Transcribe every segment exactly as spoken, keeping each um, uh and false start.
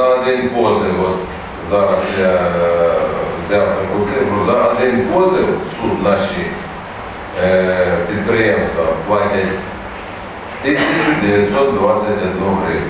за один позив, от зараз я взяв таку цифру, за один позив в суд наші е, підприємства платять тисячу дев'ятсот двадцять одну гривню.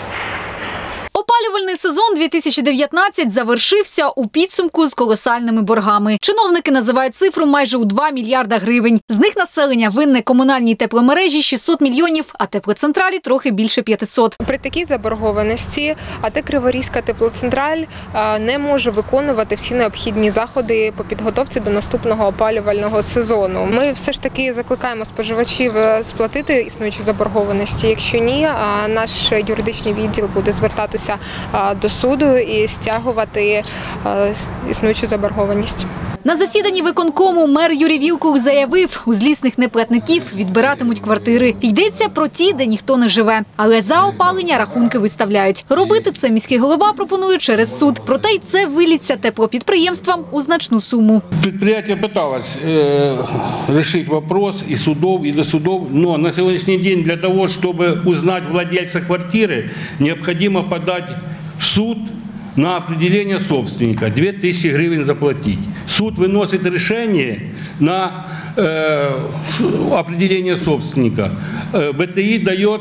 Опалювальний сезон дві тисячі дев'ятнадцять завершився у підсумку з колосальними боргами. Чиновники називають цифру майже у два мільярда гривень. З них населення винне комунальній тепломережі шістсот мільйонів, а теплоцентралі трохи більше п'ятисот. При такій заборгованості АТ «Криворізька теплоцентраль» не може виконувати всі необхідні заходи по підготовці до наступного опалювального сезону. Ми все ж таки закликаємо споживачів сплатити існуючі заборгованості. Якщо ні, наш юридичний відділ буде звертатися до суду і стягувати існуючу заборгованість. На засіданні виконкому мер Юрій Вілкул заявив, у злісних неплатників відбиратимуть квартири. Йдеться про ті, де ніхто не живе. Але за опалення рахунки виставляють. Робити це міський голова пропонує через суд. Проте й це виліться теплопідприємствам у значну суму. Підприємство намагалось вирішити питання і судов, і до судов. Але на сьогоднішній день для того, щоб узнати владельця квартири, необхідно подати в суд на определение собственника, две тысячи гривен заплатить. Суд выносит решение на э, определение собственника. Э, БТИ дает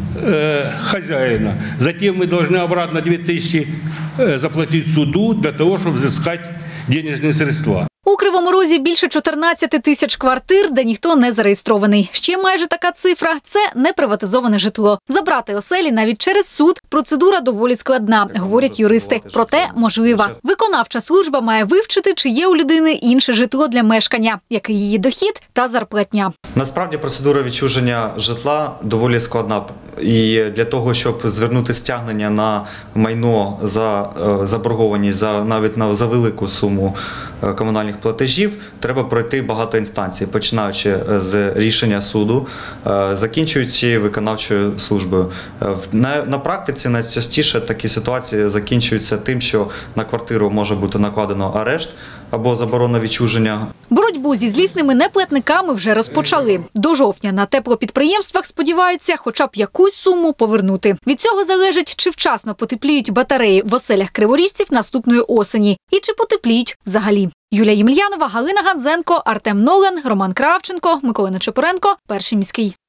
э, хозяина. Затем мы должны обратно две тысячи э, заплатить суду для того, чтобы взыскать денежные средства. У Кривому Розі більше чотирнадцяти тисяч квартир, де ніхто не зареєстрований. Ще майже така цифра – це неприватизоване житло. Забрати оселі навіть через суд – процедура доволі складна, говорять юристи. Проте можлива. Виконавча служба має вивчити, чи є у людини інше житло для мешкання, який її дохід та зарплатня. Насправді процедура відчуження житла доволі складна. І для того, щоб звернути стягнення на майно за заборгованість, за, навіть на, за велику суму комунальних платежів, треба пройти багато інстанцій, починаючи з рішення суду, закінчуючи виконавчою службою. На, на практиці найчастіше такі ситуації закінчуються тим, що на квартиру може бути накладено арешт або заборона відчуження. Боротьбу зі злісними неплатниками вже розпочали. До жовтня на теплопідприємствах сподіваються хоча б якусь суму повернути. Від цього залежить, чи вчасно потепліють батареї в оселях криворіжців наступної осені і чи потепліють взагалі. Юлія Ємельянова, Галина Ганзенко, Артем Нолан, Роман Кравченко, Микола Нечепоренко, Перший міський.